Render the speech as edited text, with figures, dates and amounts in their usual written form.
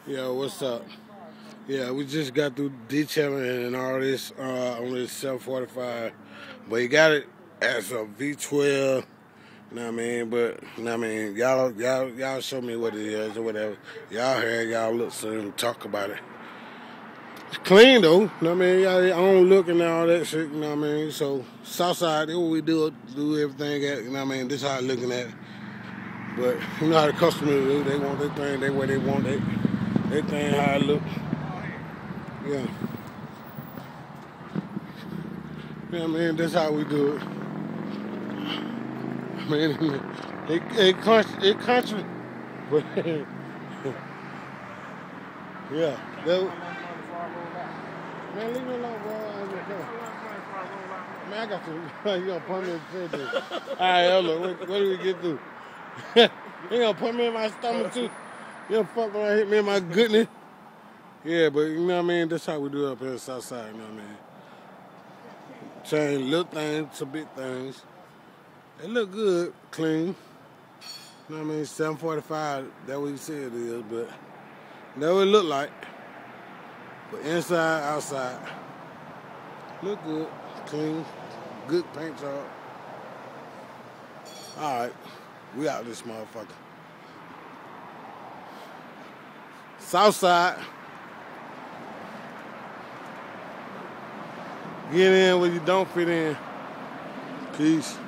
Yeah, what's up? Yeah, we just got through detailing and all this on this 745, but you got it as a V12. You know what I mean? But you know what I mean, y'all show me what it is or whatever. Y'all hear y'all look soon talk about it. It's clean though. You know what I mean? Y'all own look and all that shit. You know what I mean? So Southside, this what we do everything at. You know what I mean? This how I looking at it. But you know how the customers do. They want their thing. They way they want it. They thing how it look. Yeah. Yeah, man, that's how we do it. Man, it country, but yeah. Man, leave me alone, bro. Man, I got to. You gonna put me in the this. All right, hold on. What do we get through? You gonna put me in my stomach too? You gonna fuck around, hit me in my goodness? Yeah, but you know what I mean. That's how we do it up here in Southside. You know what I mean? Change little things to big things. It look good, clean. You know what I mean? 745, that's what you say it is, but that's what it look like. But inside, outside, look good, clean, good paint job. All right, we out this motherfucker. Southside. Get in where you don't fit in. Peace.